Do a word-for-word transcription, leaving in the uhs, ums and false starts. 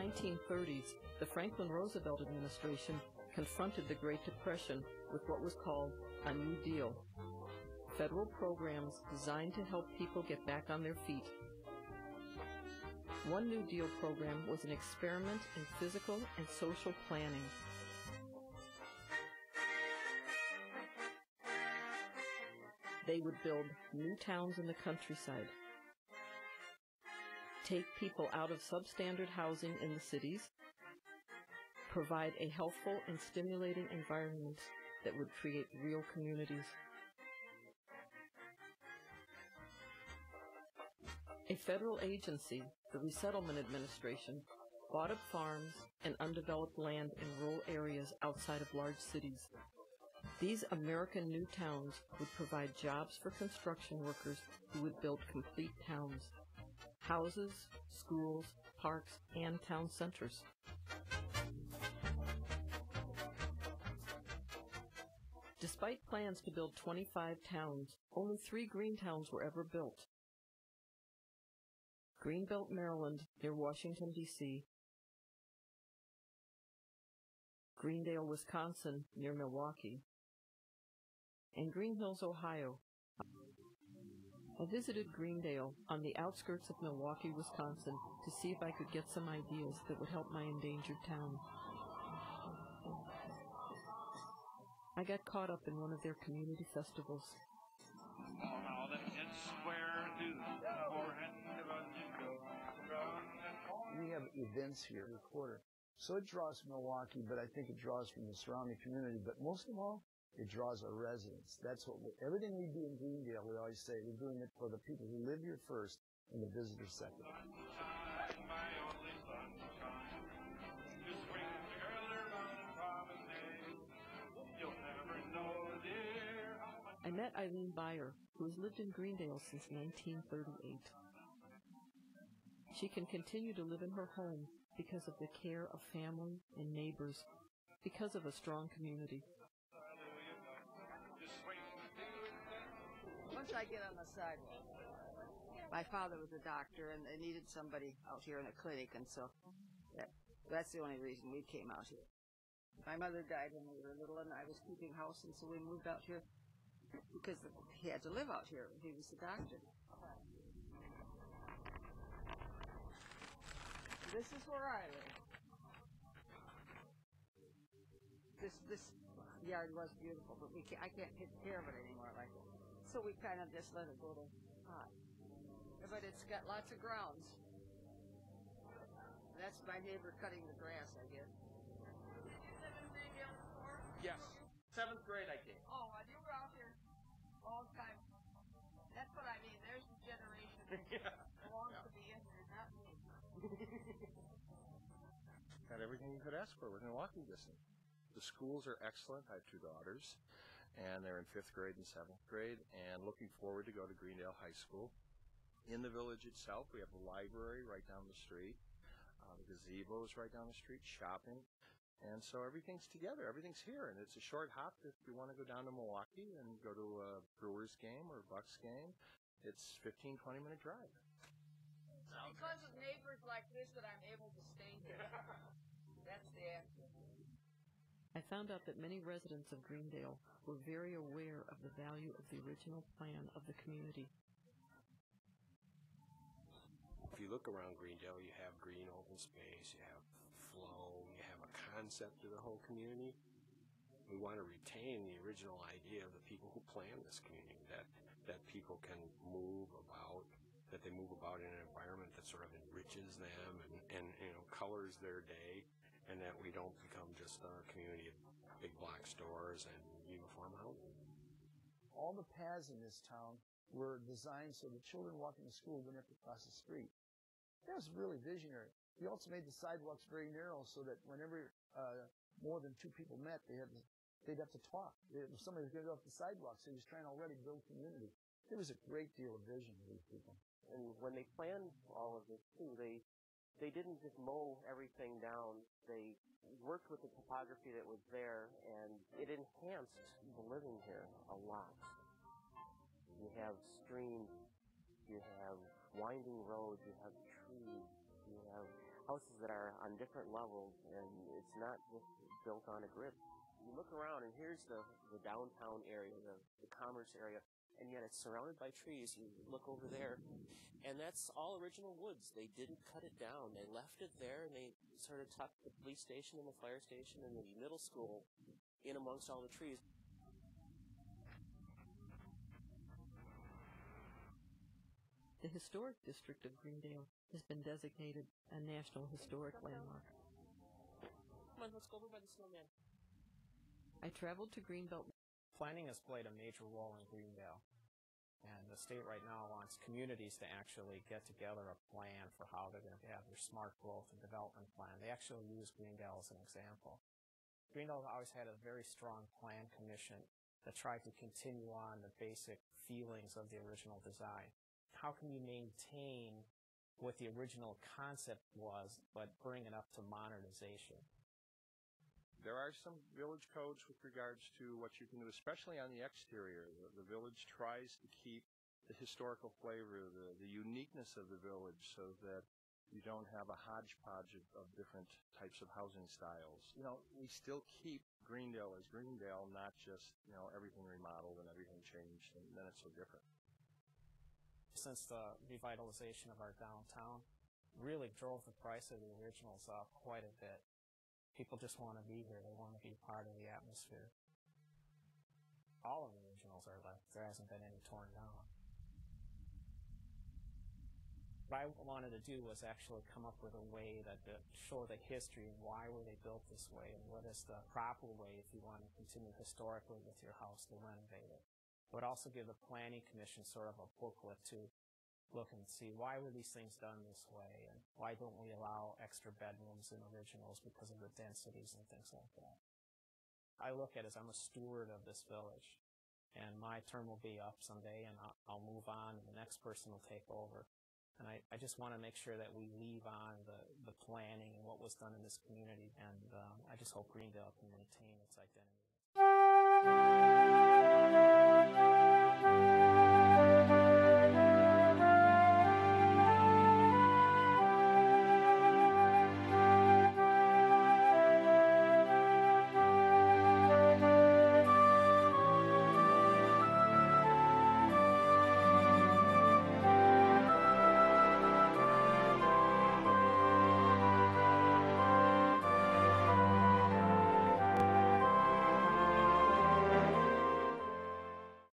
nineteen thirties, the Franklin Roosevelt administration confronted the Great Depression with what was called a New Deal, federal programs designed to help people get back on their feet. One New Deal program was an experiment in physical and social planning. They would build new towns in the countryside, take people out of substandard housing in the cities, provide a healthful and stimulating environment that would create real communities. A federal agency, the Resettlement Administration, bought up farms and undeveloped land in rural areas outside of large cities. These American new towns would provide jobs for construction workers who would build complete towns, houses, schools, parks, and town centers. Despite plans to build twenty-five towns, only three green towns were ever built. Greenbelt, Maryland, near Washington, D C, Greendale, Wisconsin, near Milwaukee, and Green Hills, Ohio. I visited Greendale on the outskirts of Milwaukee, Wisconsin, to see if I could get some ideas that would help my endangered town. I got caught up in one of their community festivals. We have events here every quarter. So it draws Milwaukee, but I think it draws from the surrounding community. But most of all, it draws our residents. That's what we, everything we do in Greendale, we always say we're doing it for the people who live here first and the visitors second. I met Eileen Beyer, who has lived in Greendale since nineteen thirty-eight. She can continue to live in her home because of the care of family and neighbors, because of a strong community. Once I get on the sidewalk, my father was a doctor and they needed somebody out here in a clinic, and so that, that's the only reason we came out here. My mother died when we were little and I was keeping house, and so we moved out here because he had to live out here. He was a doctor. This is where I live. This this yard was beautiful, but we can't, I can't take care of it anymore like that. So we kind of just let it go to pot. But it's got lots of grounds. That's my neighbor cutting the grass, I guess. Did you live in Greendale before? Yes. Seventh grade I came. Oh, and you were out here a long time. That's what I mean. There's the generation that Yeah. belongs Yeah. to be in here, not me. Got everything you could ask for within walking distance. The schools are excellent. I have two daughters, and they're in fifth grade and seventh grade, and looking forward to go to Greendale High School. In the village itself, we have the library right down the street. Uh, the gazebo is right down the street, shopping. And so everything's together. Everything's here, and it's a short hop if you want to go down to Milwaukee and go to a Brewers game or a Bucks game. It's fifteen, twenty minute drive. Because of neighbors like this that I'm able to stay here. That's the answer. I found out that many residents of Greendale were very aware of the value of the original plan of the community. If you look around Greendale, you have green open space, you have flow, you have a concept to the whole community. We want to retain the original idea of the people who planned this community, that that people can move about, that they move about in an environment that sort of enriches them and, and you know, colors their day, and that we don't become just a community of big block stores and uniform housing. All the paths in this town were designed so that children walking to school wouldn't have to cross the street. That was really visionary. We also made the sidewalks very narrow so that whenever uh, more than two people met, they had to, they'd have to talk. If somebody was going to go off the sidewalk, so he was trying to already build community. There was a great deal of vision for these people. And when they planned all of this too, they they didn't just mow everything down. They worked with the topography that was there, and it enhanced the living here a lot. You have streams, you have winding roads, you have trees, you have houses that are on different levels, and it's not just built on a grid. You look around, and here's the, the downtown area, the, the commerce area, and yet it's surrounded by trees. You look over there, and that's all original woods. They didn't cut it down. They left it there, and they sort of tucked the police station and the fire station and the middle school in amongst all the trees. The historic district of Greendale has been designated a National Historic Landmark. Come on, let's go over by the snowman. I traveled to Greenbelt. Planning has played a major role in Greendale, and the state right now wants communities to actually get together a plan for how they're going to have their smart growth and development plan. They actually use Greendale as an example. Greendale always had a very strong plan commission that tried to continue on the basic feelings of the original design. How can you maintain what the original concept was, but bring it up to modernization? There are some village codes with regards to what you can do, especially on the exterior. The, the village tries to keep the historical flavor, the, the uniqueness of the village, so that you don't have a hodgepodge of, of different types of housing styles. You know, we still keep Greendale as Greendale, not just, you know, everything remodeled and everything changed, and then it's so different. Since the revitalization of our downtown really drove the price of the originals up quite a bit. People just want to be here. They want to be part of the atmosphere. All of the originals are left. There hasn't been any torn down. What I wanted to do was actually come up with a way that to show the history and why were they built this way, and what is the proper way if you want to continue historically with your house to renovate it. It would also give the Planning Commission sort of a booklet to look and see why were these things done this way, and why don't we allow extra bedrooms in originals because of the densities and things like that. I look at it as I'm a steward of this village, and my term will be up someday, and I'll, I'll move on, and the next person will take over. And I, I just want to make sure that we leave on the, the planning and what was done in this community, and um, I just hope Greendale can maintain its identity.